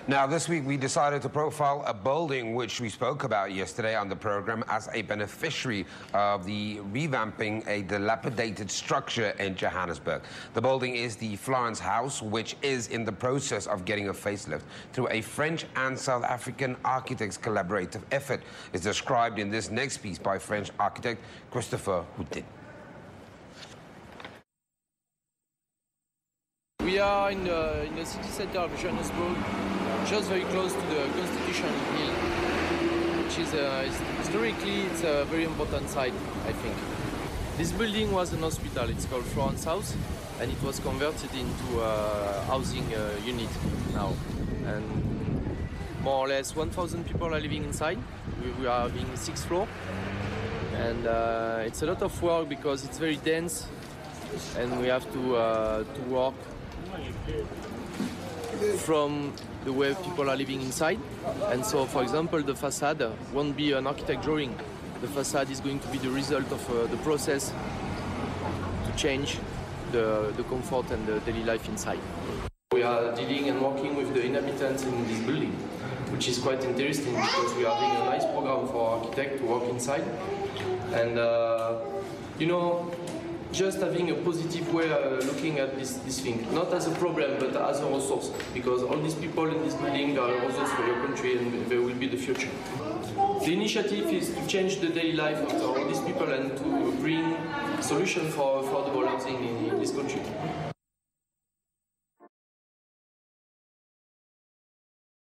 Now, this week we decided to profile a building which we spoke about yesterday on the program as a beneficiary of the revamping a dilapidated structure in Johannesburg. The building is the Florence House, which is in the process of getting a facelift through a French and South African architects' collaborative effort. It's described in this next piece by French architect Christopher Houtin. We are in the city center of Johannesburg, just very close to the Constitution Hill, which is historically it's a very important site, I think. This building was an hospital. It's called Florence House, and it was converted into a housing unit now. And more or less 1,000 people are living inside. We are having 6th floor, and it's a lot of work because it's very dense, and we have to work from the way people are living inside. And so, for example, the facade won't be an architect drawing. The facade is going to be the result of the process to change the comfort and the daily life inside. We are dealing and working with the inhabitants in this building, which is quite interesting because we are having a nice program for architects to work inside. And, you know, just having a positive way of looking at this thing, not as a problem, but as a resource, because all these people in this building are a resource for your country and they will be the future. The initiative is to change the daily life of all these people and to bring solutions for affordable housing in this country.